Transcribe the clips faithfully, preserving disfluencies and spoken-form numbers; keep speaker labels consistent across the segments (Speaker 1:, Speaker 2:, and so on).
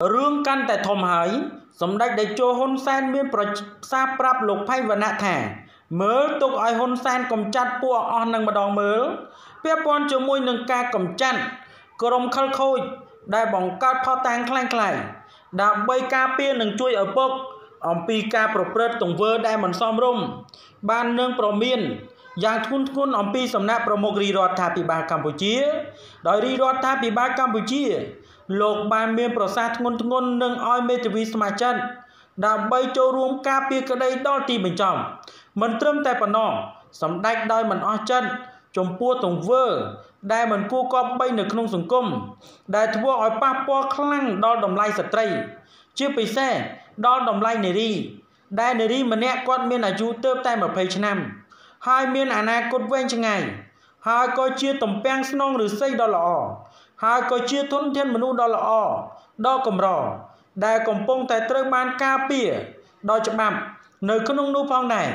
Speaker 1: Rương căn tại thom hái, Samdech Techo Hun Sen miên sa prap lục Pheng Vannak thả. Mới tục ai Hun Sen cầm chặt bùa on nâng mà đòn mới. Phía bọn cho môi nâng ca cầm chặt. Crom khăn khôi, đại bóng cát phó tang khlang khላይ. Đã bay ca pia nâng chui ở bốc. Ông pi ca pro prết tổng vơ đại mình xóm rung. Ban nâng pro miên. Yang thun thun ông pi sầm nạp pro mộc ri rọt thả pi ba Campuchia. Đòi ri rọt thả pi ba Campuchia. Lộc ban miên pro sát ngôn ngôn nâng oi mê tv sma chân. Đã bay châu ruộng ca pia cái đây đo tì bình trọng. Mình trâm tay phần nọ. Samdech đôi mình oi chân. Chồng pua tổng vơ. Đại mình cô có bay nực nông sủng cung. Đại thua oi pa po khlang đo đồng lai sạch trây. Chưa bị xe đo đồng lai nề ri. Đại nề ri mà nẹ quát miên là chú tớp tay mà phê chân năm. Hai miên à na cốt ven chân ngày. Hai coi chia tổng bang snong rửa xây đo lọ. Hai coi chia thôn thiên manu đo lọ. Đo cầm rò. Đại cầm pông tại trơ ban ca pìa. Đo chậm bằm. Nơi khăn nông nụ phong này.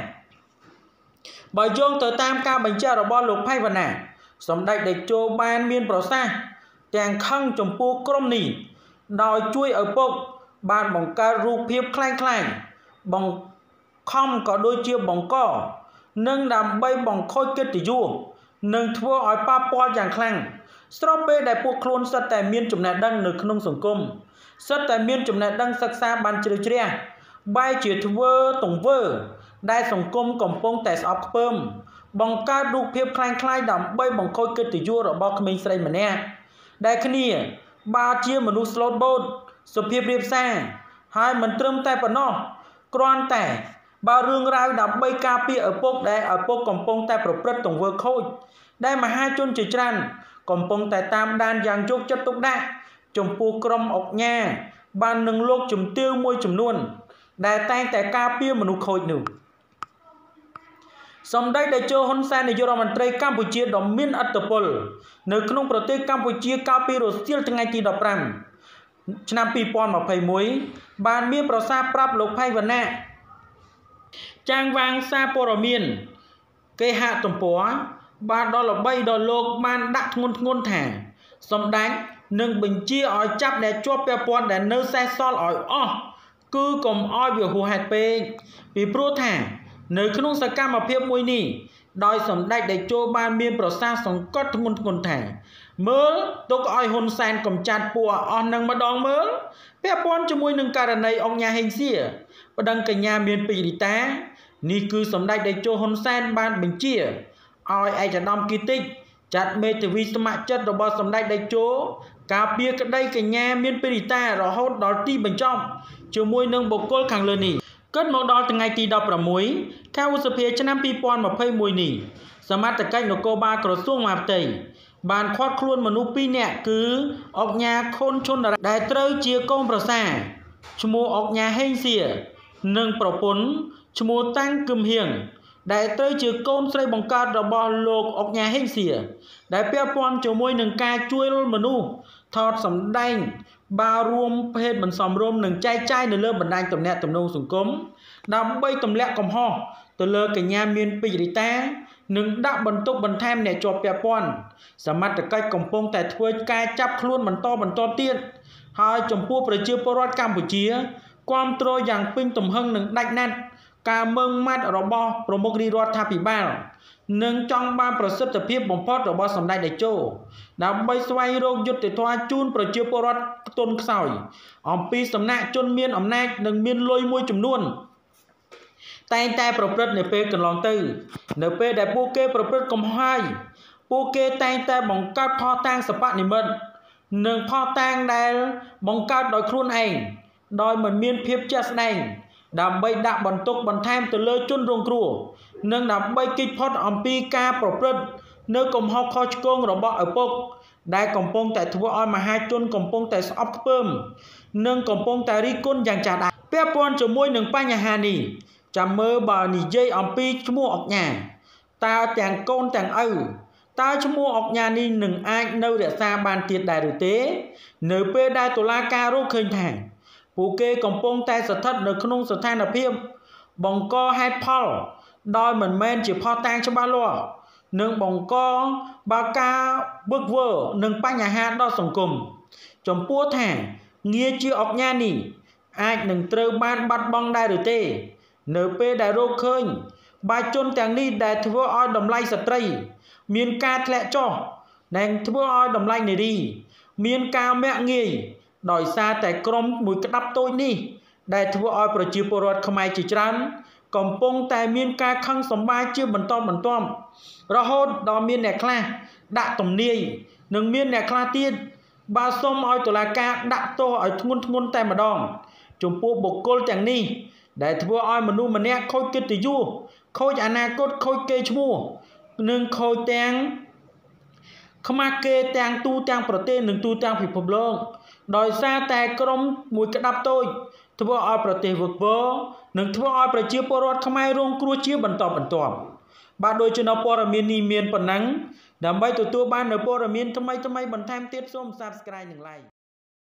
Speaker 1: Bởi dông tới tam ca bánh cha rồi bó lục Pheng Vannak. Samdech Techo ban miên pro sa. Chàng khăn chồng pua crom nì. Đòi chui ở bốc. Ban bóng ca rụp hiếp khlang khlang. Bóng không có đôi chia bóng co. Nâng đàm bay bóng khôi kết tỷ dùa. Nâng thua ỏi pa po chàng khlang. Strope đại pua khôn sắt tại miên chùm nạ đăng nực nông sổng cung. Sắt tại miên chùm nạ đăng sắc xa ban chữ chìa. Bay chìa thua tổng vơ. Đại sổng cung cổng pông tại sọp phơm. Bóng ca rụp hiếp khlang khlang đàm bay bóng khôi kết tỷ dùa rồi bó khmênh srei mà nè. Đại khá nìa. Ba chia mà nụ slot boat. Sụp hiếp riêng xa. Hai mình trâm tay phần nọ. Kroan tẻ. Ba rương rao đạp bay ca pia ở bốc đáy ở bốc cầm pông tay pro prết tổng vơ khôi. Đây mà hai chôn chỉ tràn. Cầm pông tay tam đan giang chốt chất tốc đá. Chùm pua crom ọc nha. Ban nâng lốc chùm tiêu môi chùm luôn. Đại tay tay ca pia mà nụ khôi nữ. Samdech Techo Hun Sen Nayoរដ្ឋមន្ត្រីកម្ពុជាដ៏មានឥទ្ធិពលនៅក្នុងប្រទេសកម្ពុជាកាលពីរសៀលថ្ងៃទីដប់ប្រាំឆ្នាំពីរពាន់ម្ភៃមួយបានមានប្រសាសន៍ប្រាប់លោក Pheng Vannak ចាងវាងសារព័ត៌មានគេហទំព័របានដល់ល្បីដល់លោកបានដាក់ធ្ងន់ធ្ងរថាSamdechនឹងបញ្ជាឲ្យចាប់អ្នកជាប់ពាក់ព័ន្ធដែលនៅសេសសល់ឲ្យអស់គឺកុំឲ្យវាហួសហេតុពេកពីព្រោះថានៅក្នុងសកម្មភាពមួយនេះដោយ Samdech Techoបានមានប្រសាសន៍សង្កត់ធ្ងន់ធ្ងរថាមើលទុកឲ្យហ៊ុនសែនកំចាត់ពួកអស់នឹងម្ដងមើលពាក់ព័ន្ធជាមួយនឹងករណីអង្គញាហេងសៀប្តឹងកញ្ញាមានពីរីតានេះគឺSamdech Techoហ៊ុនសែនបានបញ្ជាឲ្យឯកឧត្តមគីតិចចាត់មេធាវីស្ម័គ្រចិត្តរបស់Samdech Techoការពារក្តីកញ្ញាមានពីរីតារហូតដល់ទីបញ្ចប់ជាមួយនឹងបុគ្គលខាងលើនេះគិតមកដល់ថ្ងៃទីដប់ប្រាំមួយខែឧសភាឆ្នាំពីរពាន់ម្ភៃមួយនេះសមត្ថកិច្ចនគរបាលក្រសួងមហាផ្ទៃបានឃាត់ខ្លួនមនុស្សពីរនាក់គឺអុកញ៉ាខុនឈុនដែលត្រូវជាកូនប្រសាឈ្មោះអុកញ៉ាហេងសៀនិងប្រពន្ធឈ្មោះតាំងគឹមហៀងដែលត្រូវជាកូនស្រីបង្កើតរបស់លោកអុកញ៉ាហេងសៀដែលពាក់ព័ន្ធជាមួយនឹងការជួយមនុស្សថតសម្ដែងបារួមភេទមិនសមរម្យនឹងចែកចាយនៅលើបណ្ដាញទំនាក់ទំនងសង្គមដើម្បីទម្លាក់កំហុសទៅលើកញ្ញាមានពីរីតានិងដាក់បន្ទុកបន្ថែមអ្នកជាប់ពាក់ព័ន្ធសមត្ថកិច្ចកំពុងតែធ្វើការចាប់ខ្លួនបន្តបន្តទៀតហើយចំពោះប្រជាពលរដ្ឋកម្ពុជាគាំទ្រយ៉ាងពេញទំហឹងនិងដាច់ណាត់ការមើងម៉ាត់របស់ប្រមុខរាជរដ្ឋាភិបាលនិងចង់បានប្រសិទ្ធភាពបំផុតរបស់Samdech Techoដើម្បីស្វែងរកយុត្តិធម៌ជូនប្រជាពលរដ្ឋទុនខ្សោយអំពីសំណាក់ជនមានអំណាចនិងមានលុយមួយចំនួនតែងតែប្រព្រឹត្តនៅពេលកន្លងទៅនៅពេលដែលពួកគេប្រព្រឹត្តកំហុសពួកគេតែងតែបង្កើតផុសតាងសបនិមិត្តនិងផុសតាងដែលបង្កើតដោយខ្លួនឯងដោយមិនមានភាពជាក់ស្ដែងដើម្បីដាក់បន្ទុកបន្ថែមទៅលើជនរងគ្រោះនិងដើម្បីគេចផុតអំពីការប្រព្រឹត្តនៅកំហុសខុសឆ្គងរបស់ឪពុកដែលកំពុងតែធ្វើឲ្យមហាជនកំពុងតែស្អប់ខ្ពើមនិងកំពុងតែរិះគន់យ៉ាងចាស់ដែរពាក់ព័ន្ធជាមួយនឹងបញ្ហានេះចាំមើលបើនិយាយអំពីឈ្មោះអុកញ៉ាតើទាំងកូនទាំងឪតើឈ្មោះអុកញ៉ានេះនឹងអាចនៅរក្សាបានទៀតដែរឬទេនៅពេលដែលតុលាការរកឃើញថាពួកគេកំពុងតែស្ថិតនៅក្នុងស្ថានភាពបង្កហេតុផលដោយមិនមែនជាផុសតាងច្បាស់លាស់និងបង្កបើការវឹកវរនិងបញ្ហាដល់សង្គមចំពោះថាងារជាអុកញ៉ានេះអាចនឹងត្រូវបានបាត់បង់ដែរឬទេនៅពេលដែលរកឃើញបាជនទាំងនេះដែលធ្វើឲ្យតម្លៃស្ត្រីមានការធ្លាក់ចុះនិងធ្វើឲ្យតម្លៃនារីមានការមាក់ងាយដោយសារតែក្រុមមួយក្តាប់តូចនេះដែលធ្វើឲ្យប្រជាពលរដ្ឋខ្មែរជាច្រើនកំពុងតែមានការខឹងសម្បារជាបន្តបន្ទាប់រហូតដល់មានអ្នកខ្លះដាក់ទំនាយនិងមានអ្នកខ្លះទៀតបាទសូមឲ្យតុលាការដាក់ទោសឲ្យធ្ងន់ធ្ងរតែម្ដងចំពោះបុគ្គលទាំងនេះដែលធ្វើឲ្យមនុស្សម្នាក់ខូចកិត្តិយសខូចអនាគតខូចកេរ្តិ៍ឈ្មោះនិងខូចទាំងខ្មាស់គេទាំងទូទាំងប្រទេសនិងទូទាំងពិភពលោកដោយសារតែក្រុមមួយក្តាប់តូចធ្វើឲ្យប្រទេសវឹកវរនិងធ្វើឲ្យប្រជាពលរដ្ឋខ្មែររងគ្រោះជាបន្តបន្ទាប់បាទដោយចំណព័ត៌មាននេះមានប៉ុណ្ណឹងដើម្បីទទួលបាននូវព័ត៌មានថ្មីៗបន្ថែមទៀតសូម Subscribe និង Like